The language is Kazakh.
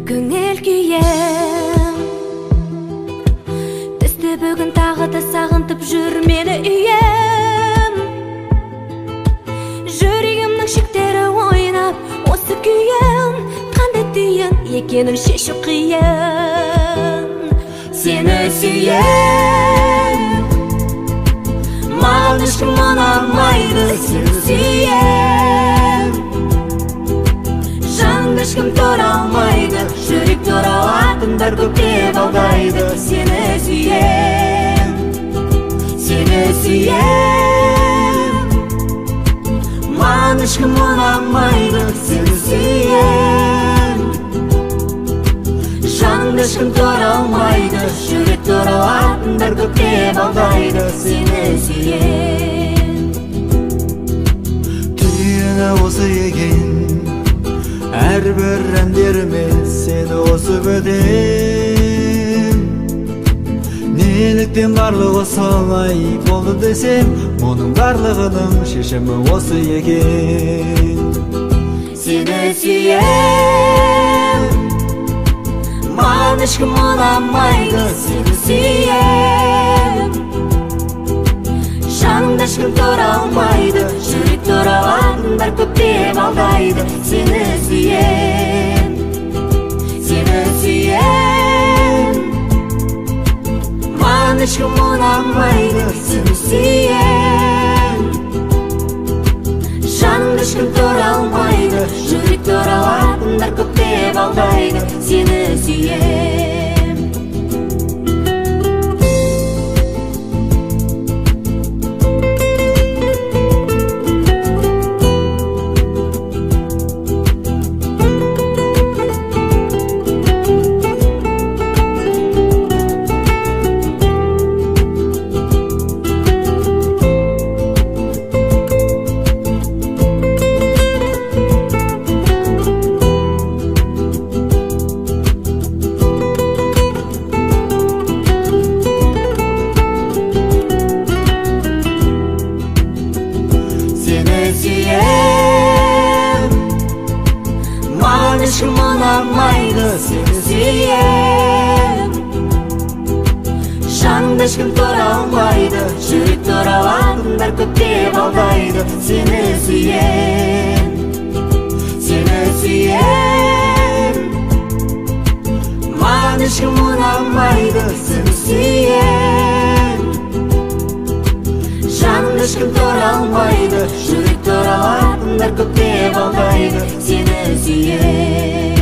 көңіл күйім түсті бүгін тағы да сағынтып жүр мені үйім. Жүрегімнің шектері ойнап, осы күйім қандай түйін екенін шешу қиын. Сені сүйем, маған ешкім ұнамайды, сені сүйем. Жаныңды ешкім тұра алмайды, жүрек туралатындар көптеп алдайды. Сені сүйем, сені сүйем, маған ешкім ұнамайды, сені сүйем. Жаныңды ешкім тұра алмайды, жүрек туралатындар көптеп алдайды. Сені сүйем. Түйіні осы екен, әрбір әндеріме сені қосып өтем. Неліктен барлығы солай болды десем, мұның барлығының шешімі осы екен. Сені сүйем, маған ешкім ұнамайды, сені сүйем. Жаныңды ешкім тұра алмайды, жүрек туралатындар көптеп алдайды. Сені сүйем, сені сүйем, маған ешкім ұнамайды, сені сүйем. Жаныңды ешкім тұра алмайды, жүрек туралатындар көптеп алдайды. Сені сүйем. Маған ешкім ұнамайды, сені сүйем. Жаныңды ешкім тұра алмайды, жүрек туралатындар көптеп алдайды. Сені сүйем, сені сүйем, маған ешкім ұнамайды, сені сүйем. Жаныңды ешкім тұра алмайды, жүрек туралатындар көптеп алдайды. Сені сүйем.